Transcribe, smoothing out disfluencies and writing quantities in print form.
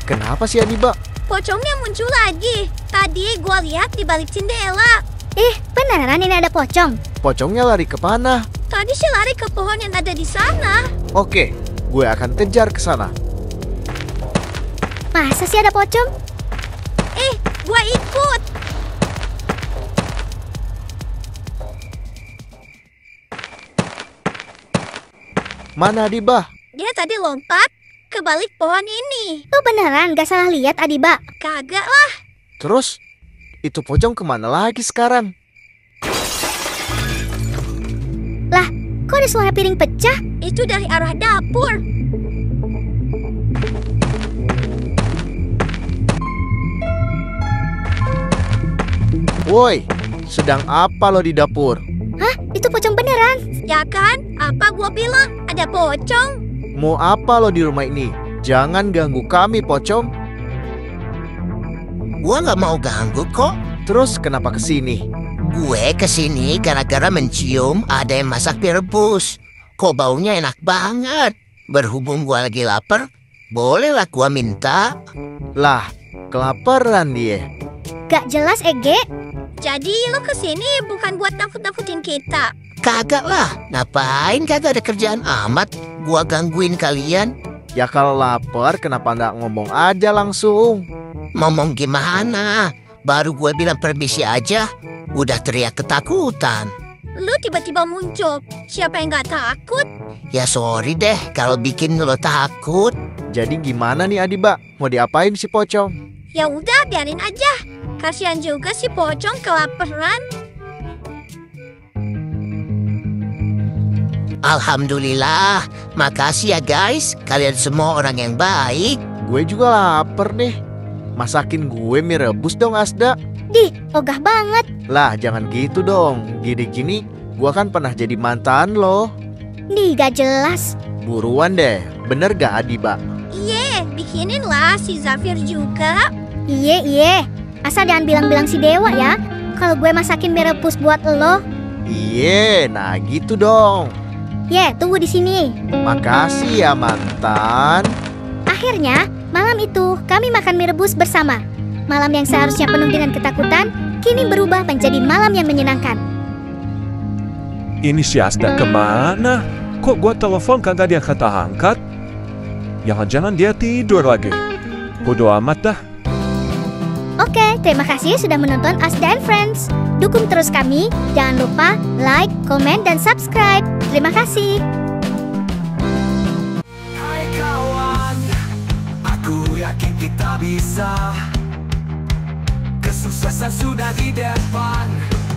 Kenapa sih Adiba? Pocongnya muncul lagi. Tadi gua lihat di balik jendela. Beneran ini ada pocong? Pocongnya lari ke mana? Tadi sih lari ke pohon yang ada di sana. Oke, gue akan kejar ke sana. Masa sih ada pocong? Gua ikut. Mana Adiba? Dia tadi lompat ke balik pohon ini. Tuh beneran gak salah lihat Adiba? Kagak lah. Terus, itu pocong kemana lagi sekarang? Lah, kok ada suara piring pecah? Itu dari arah dapur. Woi, sedang apa lo di dapur? Hah? Itu pocong beneran? Ya kan? Apa gua bilang? Ada pocong. Mau apa lo di rumah ini? Jangan ganggu kami, pocong. Gua nggak mau ganggu kok. Terus kenapa kesini? Gue kesini gara-gara mencium ada yang masak mie rebus. Kok baunya enak banget. Berhubung gua lagi lapar, bolehlah gua minta. Lah, kelaparan dia. Gak jelas Ege. Jadi lo kesini bukan buat nakut-nakutin kita. Kagak lah, ngapain kagak ada kerjaan amat. Gua gangguin kalian. Ya kalau lapar kenapa nggak ngomong aja langsung? Ngomong gimana? Baru gue bilang permisi aja, udah teriak ketakutan. Lu tiba-tiba muncul. Siapa yang gak takut? Ya sorry deh kalau bikin lo takut. Jadi gimana nih Adiba? Mau diapain si pocong? Ya udah biarin aja. Kasihan juga si pocong kelaparan. Alhamdulillah, makasih ya guys. Kalian semua orang yang baik. Gue juga lapar nih. Masakin gue mie rebus dong Asda. Dih, ogah banget. Lah jangan gitu dong. Gini-gini gue kan pernah jadi mantan lo. Nih gak jelas. Buruan deh, bener gak Adiba? Iye, bikinin lah si Zafir juga. Iye. Asal jangan bilang-bilang si Dewa ya. Kalau gue masakin mie rebus buat lo. Iya, nah gitu dong. Tunggu di sini. Makasih ya mantan. Akhirnya, malam itu kami makan mie rebus bersama. Malam yang seharusnya penuh dengan ketakutan, kini berubah menjadi malam yang menyenangkan. Ini si Asda kemana? Kok gua telepon kagak dia angkat? Jangan-jangan dia tidur lagi. Bodo amat dah. Oke, terima kasih sudah menonton Asda and Friends. Dukung terus kami, jangan lupa like, komen, dan subscribe. Terima kasih. Hai kawan, aku yakin kita bisa. Kesuksesan sudah di depan.